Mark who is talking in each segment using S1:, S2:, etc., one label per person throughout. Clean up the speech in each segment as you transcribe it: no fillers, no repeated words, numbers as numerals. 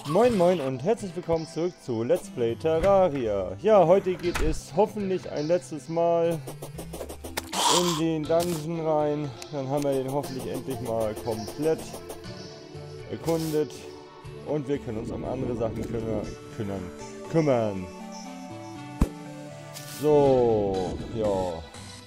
S1: Moin moin und herzlich willkommen zurück zu Let's Play Terraria. Ja, heute geht es hoffentlich ein letztes Mal in den Dungeon rein. Dann haben wir den hoffentlich endlich mal komplett erkundet. Und wir können uns um andere Sachen kümmern. So, ja.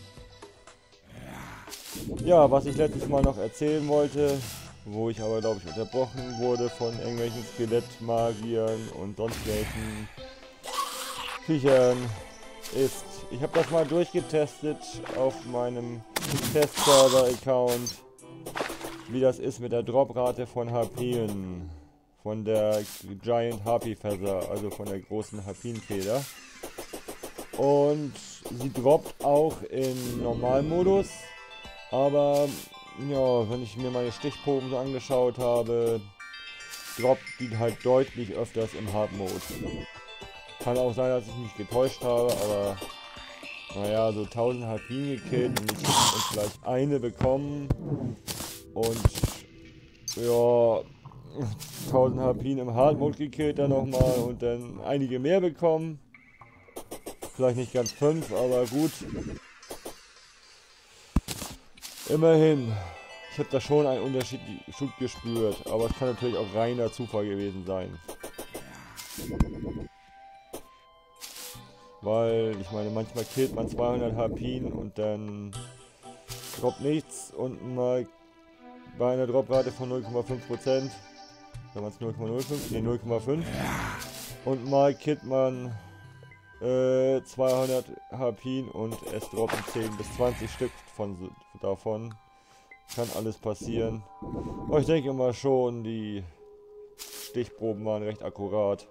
S1: Ja, was ich letztes Mal noch erzählen wollte, wo ich aber glaube ich unterbrochen wurde von irgendwelchen Skelettmagiern und sonst welchen Viechern, ist, ich habe das mal durchgetestet auf meinem Testserver-Account, wie das ist mit der Droprate von Harpien, von der Giant Harpy Feather, also von der großen Harpienfeder. Und sie droppt auch in Normalmodus, aber ja, wenn ich mir meine Stichproben so angeschaut habe, droppt die halt deutlich öfters im Hard Mode. Kann auch sein, dass ich mich getäuscht habe, aber naja, so 1000 Harpien gekillt und vielleicht eine bekommen und ja, 1000 Harpien im Hard Mode gekillt dann nochmal und dann einige mehr bekommen. Vielleicht nicht ganz 5, aber gut. Immerhin. Ich habe da schon einen Unterschied gespürt, aber es kann natürlich auch reiner Zufall gewesen sein. Weil, ich meine, manchmal killt man 200 Harpien und dann droppt nichts und mal bei einer Droprate von 0,5%, wenn man es 0,05, ne 0,5 und mal killt man 200 Harpien und es droppen 10 bis 20 Stück davon. Kann alles passieren. Aber ich denke mal schon, die Stichproben waren recht akkurat.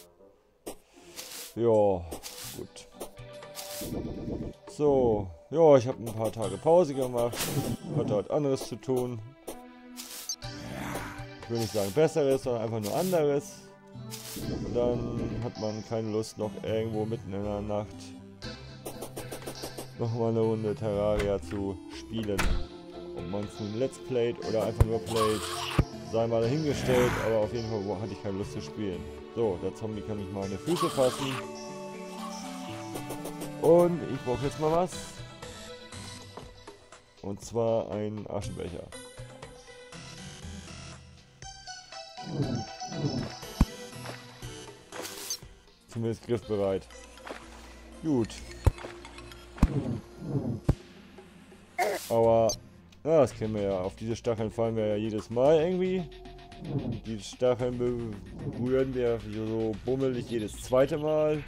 S1: Ja, gut. So, ja, ich habe ein paar Tage Pause gemacht. Hatte halt anderes zu tun. Ich will nicht sagen besseres, sondern einfach nur anderes. Und dann hat man keine Lust, noch irgendwo mitten in der Nacht nochmal eine Runde Terraria zu spielen. Ob man es nun Let's Played oder einfach nur Played, sei mal dahingestellt, aber auf jeden Fall hatte ich keine Lust zu spielen. So, der Zombie kann mich mal an die Füße fassen. Und ich brauche jetzt mal was. Und zwar einen Aschenbecher. Zumindest griffbereit. Gut. Aber, ja, das kennen wir ja. Auf diese Stacheln fallen wir ja jedes Mal irgendwie. Die Stacheln berühren wir so bummelig jedes zweite Mal.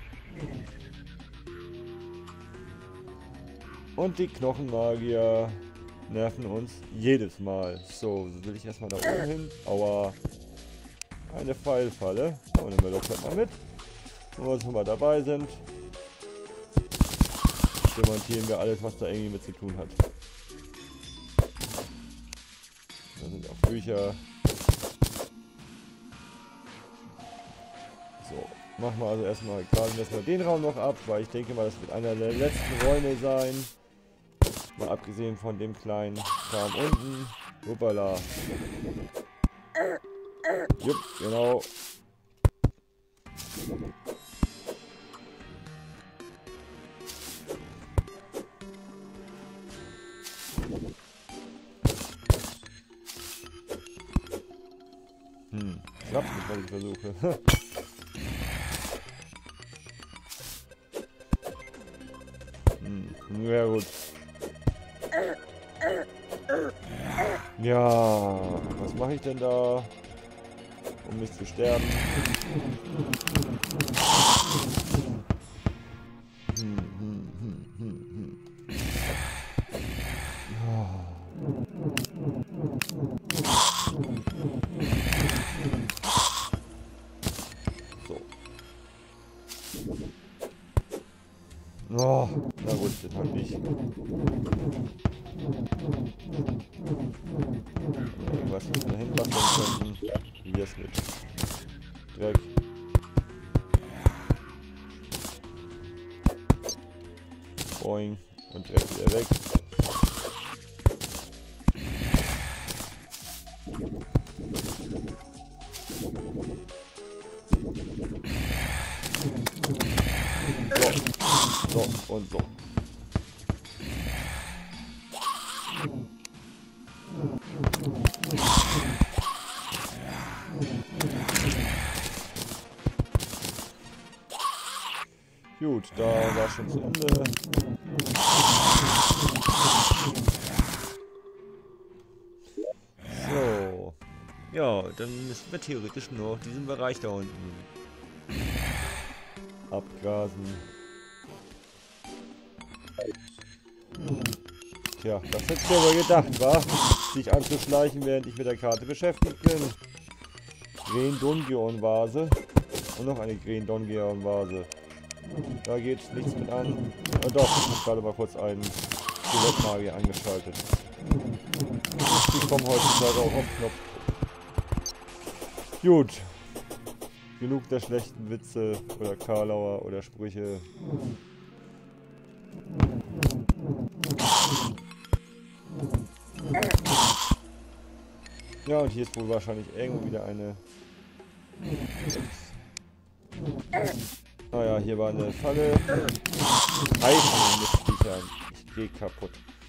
S1: Und die Knochenmagier nerven uns jedes Mal. So, will ich erstmal da oben hin. Aua. Eine Pfeilfalle. Und nehmen wir doch halt mal mit. Wenn wir schon mal dabei sind, demontieren wir alles, was da irgendwie mit zu tun hat. Da sind auch Bücher. So, machen wir also erstmal den Raum noch ab, weil ich denke mal, das wird einer der letzten Räume sein. Mal abgesehen von dem kleinen Kram unten. Hoppala. Jupp, genau. Klappt nicht, was ich versuche. Ja gut. Ja, was mache ich denn da, um nicht zu sterben? Oh, na gut, den halt nicht. Irgendwas, was wir dahin basteln könnten. Wie das mit Dreck. Boing. Und Dreck wieder weg. So, so und so. Gut, da war schon zu Ende. So. Ja, dann müssen wir theoretisch nur noch diesen Bereich da unten abgrasen. Tja, das hätte ich mir wohl gedacht, wa? Sich anzuschleichen, während ich mit der Karte beschäftigt bin. Green-Dongeon-Vase. Und noch eine Green-Dongeon-Vase. Da geht nichts mit an. Ah, doch, ich habe gerade mal kurz einen Skelettmagier angeschaltet. Die kommen heutzutage auch auf Knopf. Gut. Genug der schlechten Witze oder Karlauer oder Sprüche. Ja, und hier ist wohl wahrscheinlich irgendwo wieder eine... Naja, hier war eine Falle. Eichen mit Viechern. Ich gehe kaputt.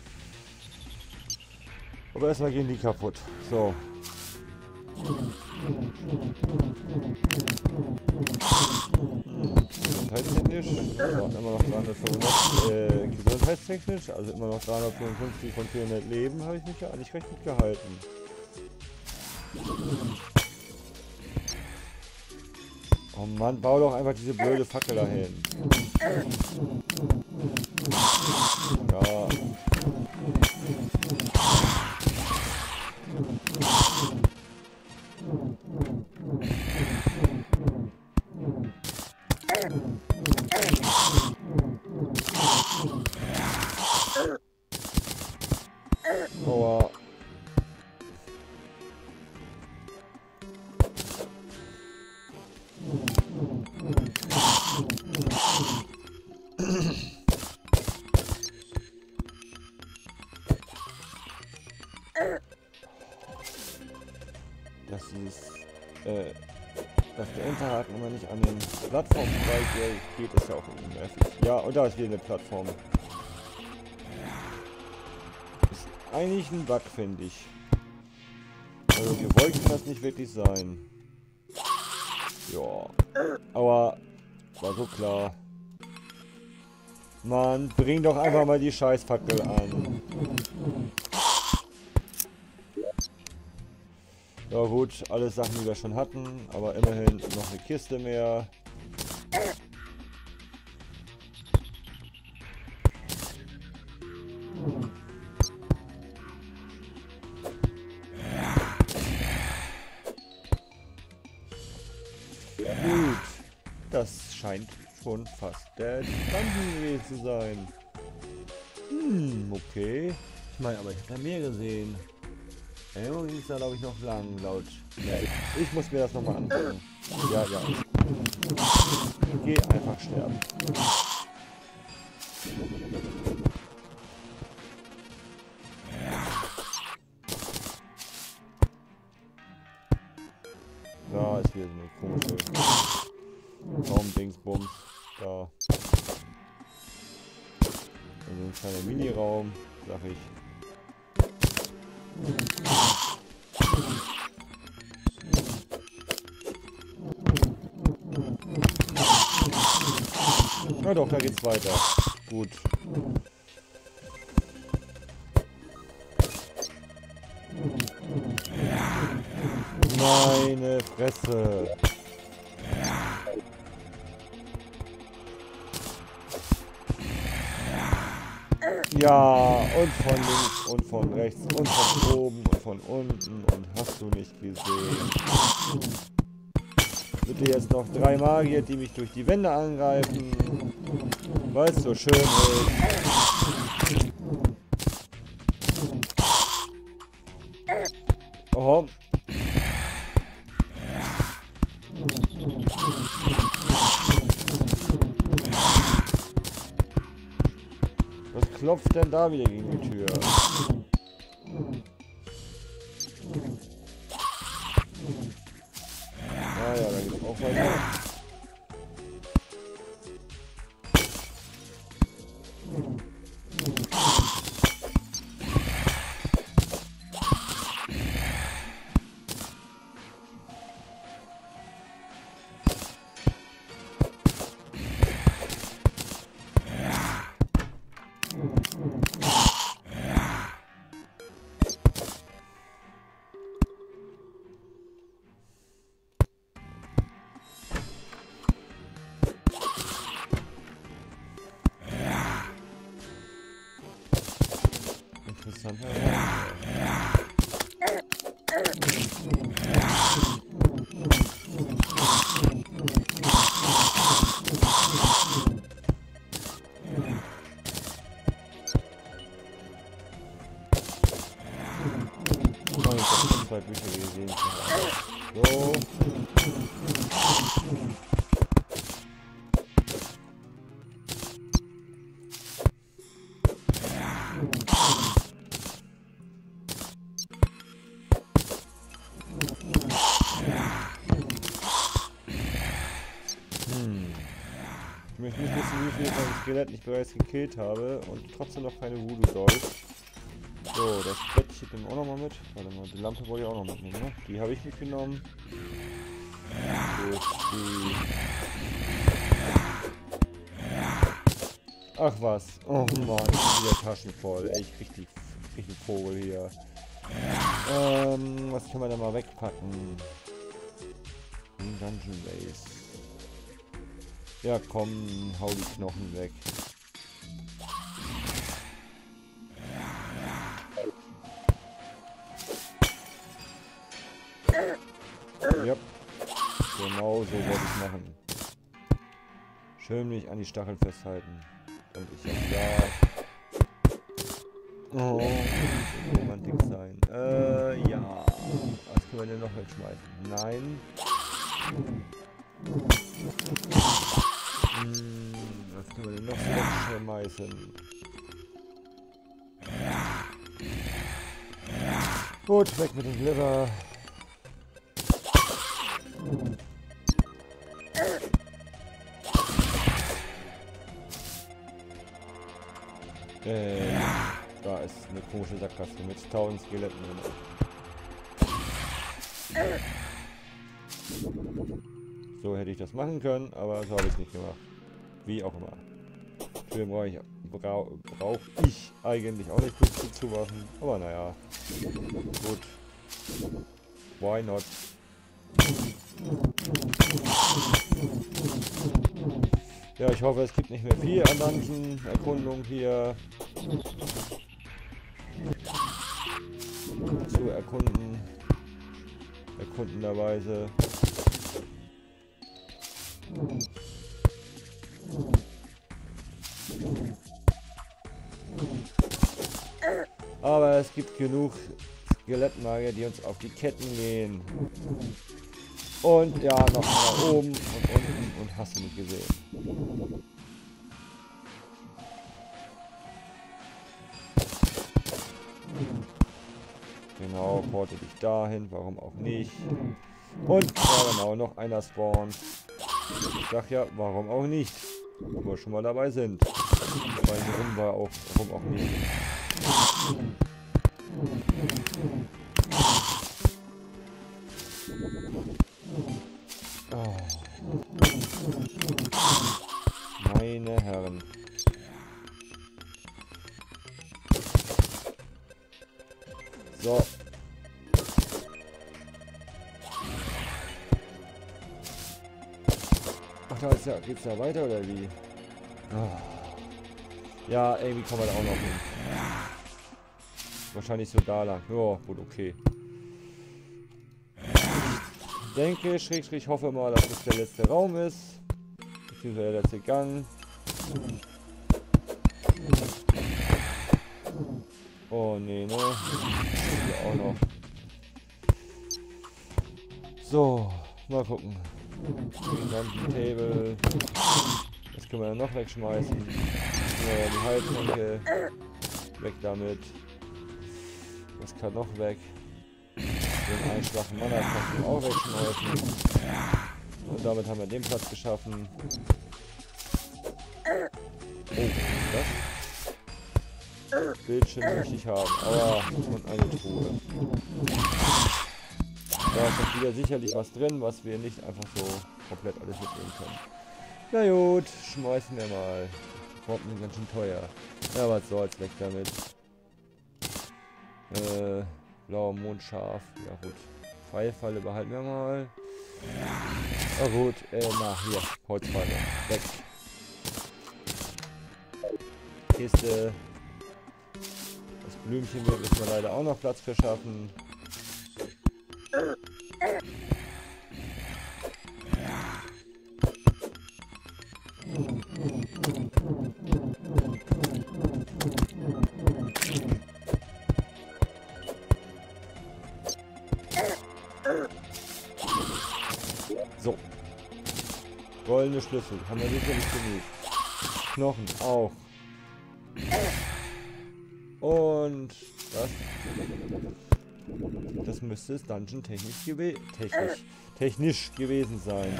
S1: Aber erstmal gehen die kaputt. So. Gesundheitstechnisch, immer noch 355, gesundheitstechnisch, also immer noch 355 von 400 Leben, habe ich mich ja eigentlich recht gut gehalten. Oh Mann, bau doch einfach diese blöde Fackel dahin. Ja. Aua. Dass der Enterhaken immer nicht an den Plattformen geht, ist ja auch irgendwie nervig. Ja, und da ist wieder eine Plattform. Ist eigentlich ein Bug, finde ich. Also gewollt kann das nicht wirklich sein. Ja. Aber war so klar. Mann, bring doch einfach mal die Scheißfackel an. Ja gut, alle Sachen, die wir schon hatten, aber immerhin noch eine Kiste mehr. Gut, das scheint schon fast der Dungeon gewesen zu sein. Okay. Ich meine, aber ich habe da mehr gesehen. Irgendwo ging es da, glaube ich, noch lang, laut. Ja, ich muss mir das nochmal angucken. Ja. Ich gehe einfach sterben. Da ist wieder so eine komische Raumdingsbums. Da. Also ein kleiner Mini-Raum, sag ich. Na doch, da geht's weiter. Gut. Meine Fresse. Ja, und von links und von rechts und von oben und von unten und hast du nicht gesehen. Bitte jetzt noch 3 Magier, die mich durch die Wände angreifen, weil es so schön ist. Oh. Was klopft denn da wieder gegen die Tür? Ah ja, da geht's auch weiter. Interessant. Oh, ich habe 2 Bücher gesehen. So. Ich möchte nicht wissen, wie viel von dem Skelett ich bereits gekillt habe und trotzdem noch keine Voodoo-Dolls. So, das Bett steht dann auch nochmal mit. Warte mal, die Lampe wollte ich auch noch mitnehmen, ne? Die habe ich mitgenommen. Gut, die... Ach was. Oh Mann, wieder Taschen voll. Ey, ich krieg die Vogel hier. Was können wir da mal wegpacken? Dungeon Base. Ja, komm, hau die Knochen weg. Ja, genau so wollte ich machen. Schön mich an die Stacheln festhalten. Und ich sag ja. Oh, das muss romantisch sein. Ja. Was können wir denn noch wegschmeißen? Nein. Was können wir denn noch so wegschmeißen? Gut, weg mit dem Liver. Da ist eine komische Sackgasse mit 1000 Skeletten drin. So hätte ich das machen können, aber so habe ich es nicht gemacht. Wie auch immer. Für brauche ich eigentlich auch nicht gut zu machen, aber naja. Gut. Why not? Ja, ich hoffe, es gibt nicht mehr viel an Dungeon-Erkundung hier zu erkunden. Erkundenderweise. Aber es gibt genug Skelettmagier, die uns auf die Ketten gehen. Und ja, noch nach oben und unten und hast du nicht gesehen. Genau, porte dich dahin, warum auch nicht. Und ja genau, noch einer spawnt. Ich sag ja, warum auch nicht. Wo wir schon mal dabei sind. Weil warum war auch, warum auch nicht. Oh. Meine Herren. So. Ach, da ist ja, geht's ja weiter oder wie? Oh. Ja, irgendwie kommen wir da auch noch hin. Wahrscheinlich so da lang. Ja, gut, okay. Ich denke, ich hoffe mal, dass das der letzte Raum ist. Beziehungsweise der letzte Gang. Oh nee, ne? Hier auch noch. So, mal gucken. Dungeon Table. Das können wir dann noch wegschmeißen. Ja, die Heiltränke. Weg damit. Das kann noch weg. Den einen schwachen Mana kann ich auch wegschmeißen. damit haben wir den Platz geschaffen. Oh, das Bildschirm möchte ich haben, aber und eine Truhe. Da ist doch wieder sicherlich was drin, was wir nicht einfach so komplett alles mitnehmen können. Na gut, schmeißen wir mal. Worten sind ganz schön teuer. Ja, was soll's, weg damit. Blauer Mondschaf. Ja gut. Pfeilfalle behalten wir mal. Na gut, na hier, Holzfalle. Weg. Kiste. Das Blümchen müssen wir leider auch noch Platz verschaffen. So. Goldene Schlüssel. Haben wir sicherlich genug. Knochen auch. Und das müsste es Dungeon technisch gewesen sein.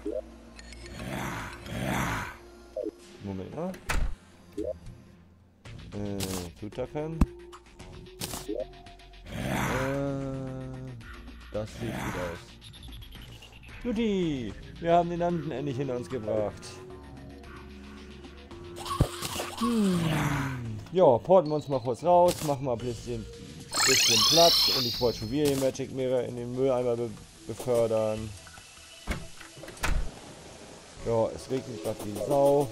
S1: Moment mal. Zutaten. Das sieht gut aus. Juti, wir haben den Dungeon endlich hinter uns gebracht. Ja, porten wir uns mal kurz raus, machen mal ein bisschen Platz und ich wollte schon wieder den Magic Mirror in den Mülleimer befördern. Ja, es regnet gerade wie Sau.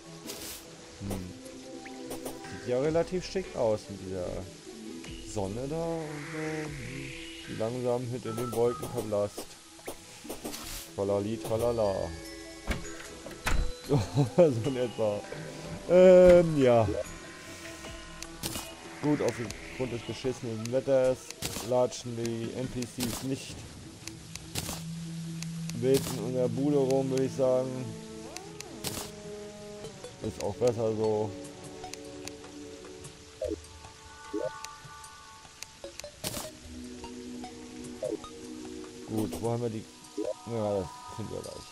S1: Sieht ja relativ schick aus mit dieser Sonne da und so, die langsam hinter den Wolken verblasst. Tralali, tralala. So in etwa. Ja. Gut, aufgrund des beschissenen Wetters latschen die NPCs nicht wild in unserer Bude rum, würde ich sagen. Ist auch besser so. Gut, wo haben wir die... Ja, das finden wir gleich.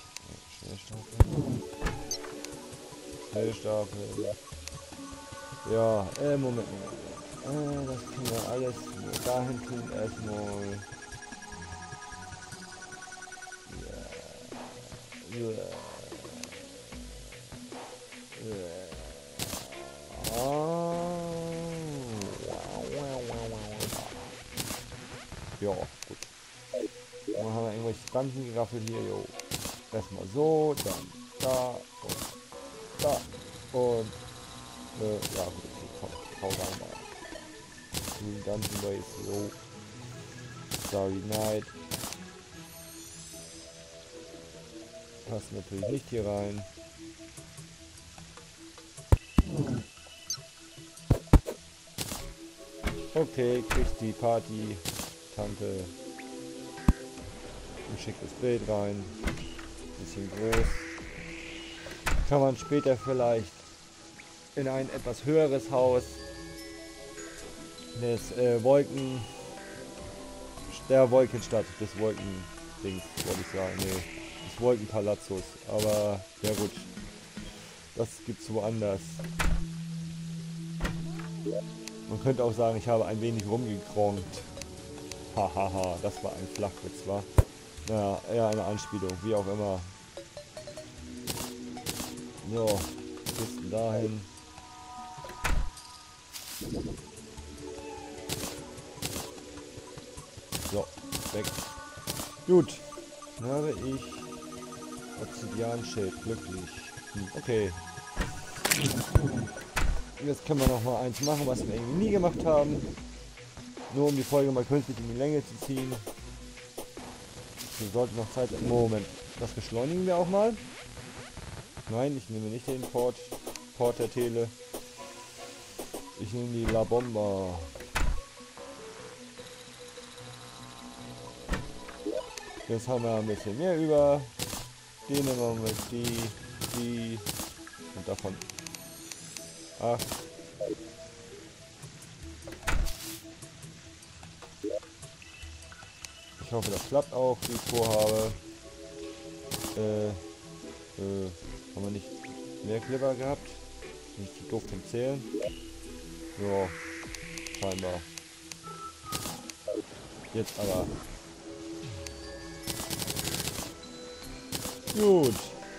S1: Schnellstapel. Ja, Moment. Das können wir alles dahin tun erstmal. Ja, gut. Dann haben wir irgendwelche Bandengeraffel hier, jo. Erstmal so, dann da und da und ja gut, okay, hau rein mal. Dungeon Race, so. Starry Night. Passt natürlich nicht hier rein. Okay, kriegt die Party-Tante ein schickes Bild rein. Bisschen groß. Kann man später vielleicht in ein etwas höheres Haus des der Wolkenstadt, des Wolkendings, wollte ich sagen, nee, des Wolkenpalazzos, aber ja gut, das gibt's woanders. Man könnte auch sagen, ich habe ein wenig rumgekronkt. Hahaha, das war ein Flachwitz, war? Naja, eher eine Anspielung, wie auch immer. So, Kisten dahin. So, weg. Gut, dann habe ich Obsidian-Schild, glücklich. Okay. Jetzt können wir noch mal eins machen, was wir irgendwie nie gemacht haben. Nur um die Folge mal künstlich in die Länge zu ziehen. Wir sollten noch Zeit... Moment, das beschleunigen wir auch mal. Nein, ich nehme nicht den Porter Tele. Ich nehme die La Bomba. Jetzt haben wir ein bisschen mehr über. Den nehmen wir mit die und davon 8. Ich hoffe, das klappt auch, wie ich vorhabe. Haben wir nicht mehr Kleber gehabt? Nicht zu doof zum Zählen? Ja, scheinbar. Jetzt aber. Gut.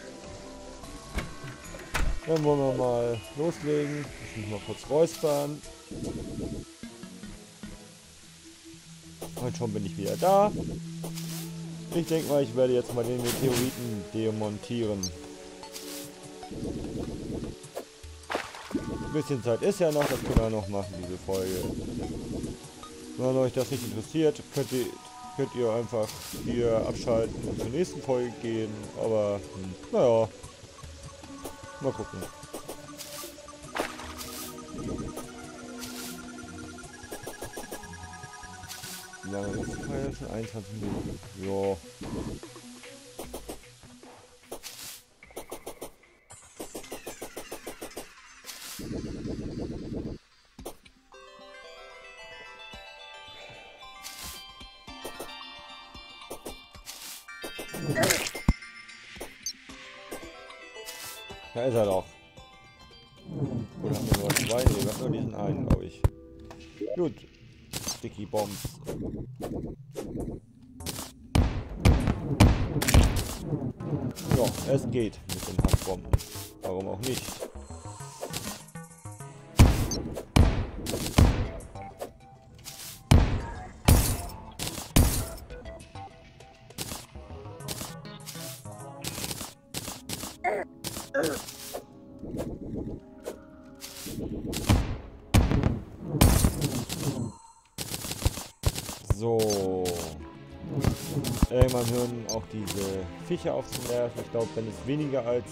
S1: Dann wollen wir mal loslegen. Ich muss mal kurz räuspern. Und schon bin ich wieder da. Ich denke mal, ich werde jetzt mal den Meteoriten demontieren. Ein bisschen Zeit ist ja noch, das können wir noch machen, diese Folge. Wenn euch das nicht interessiert, könnt ihr einfach hier abschalten und zur nächsten Folge gehen. Aber, naja, mal gucken. Wie lange ist es? Ja, schon 21 Minuten. Ja. Da ist er doch. Oder haben wir nur zwei? Ne, wir haben nur diesen einen, glaube ich. Gut. Sticky Bombs. Ja, es geht mit den Handbomben. Warum auch nicht? So. Man hören auch diese Viecher auf zu nerven. Ich glaube, wenn es weniger als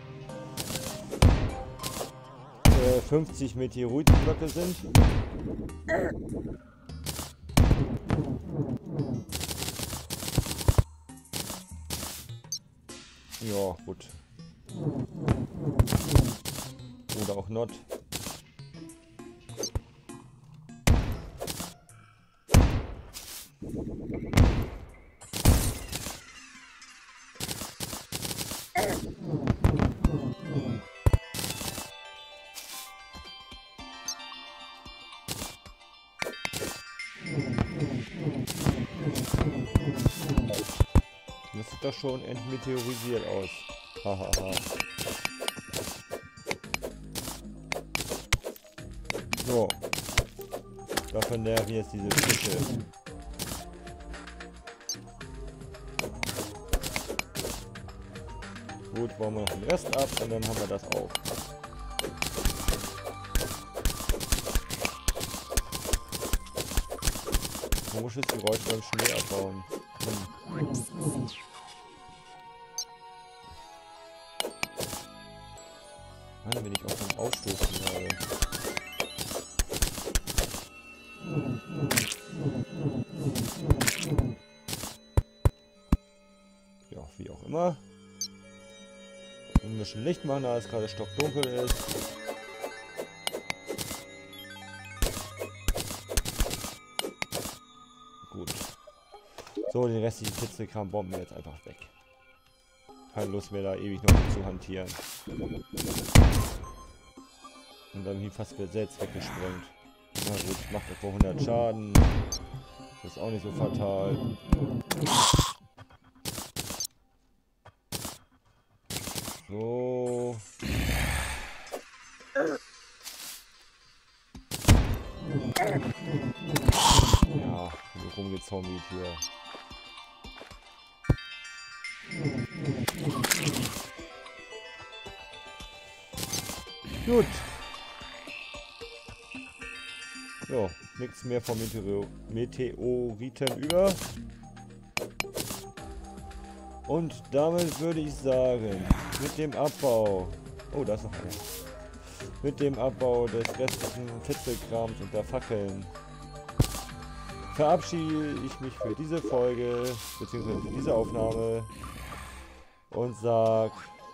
S1: 50 Meteoritenblöcke sind. Ja, gut. Oder auch not. Das sieht doch schon entmeteorisiert aus. Hahaha. So. Davon nerven jetzt diese Fische. Gut, bauen wir noch den Rest ab und dann haben wir das auch. Komisches Geräusch beim Schnee abbauen. Mann, bin ich auch vom Ausstoßen gerade. Ja, wie auch immer. Ein bisschen Licht machen, da es gerade stockdunkel ist. Gut. So, den restlichen Kitzelkram bomben wir jetzt einfach weg. Keine Lust mehr, da ewig noch mit zu hantieren. Und dann fast wird selbst weggesprengt. Na gut, macht etwa 100 Schaden. Das ist auch nicht so fatal. So. Ja, rumgezombiert hier. Gut. So, nichts mehr von Meteoriten über. Und damit würde ich sagen, mit dem Abbau... Oh, da ist noch einer. Mit dem Abbau des restlichen Fitzelkrams und der Fackeln verabschiede ich mich für diese Folge, beziehungsweise für diese Aufnahme und sag...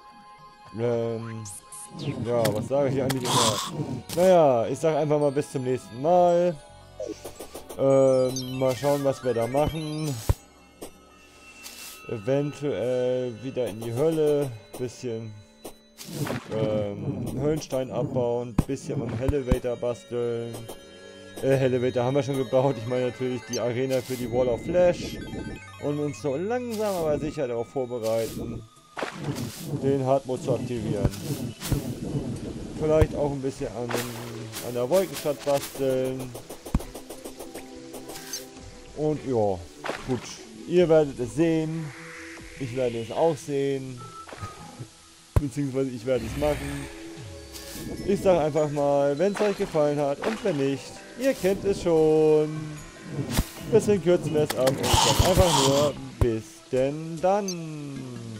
S1: ja, was sage ich eigentlich immer? Naja, ich sag einfach mal bis zum nächsten Mal. Mal schauen, was wir da machen. Eventuell wieder in die Hölle, bisschen Höllenstein abbauen, bisschen am Elevator basteln. Elevator haben wir schon gebaut, ich meine natürlich die Arena für die Wall of Flash. Und uns so langsam aber sicher darauf vorbereiten, den Hardmode zu aktivieren. Vielleicht auch ein bisschen an der Wolkenstadt basteln. Und ja, gut. Ihr werdet es sehen. Ich werde es auch sehen. Beziehungsweise ich werde es machen. Ich sage einfach mal, wenn es euch gefallen hat und wenn nicht, ihr kennt es schon. Deswegen kürzen wir es ab und ich sage einfach nur bis denn dann.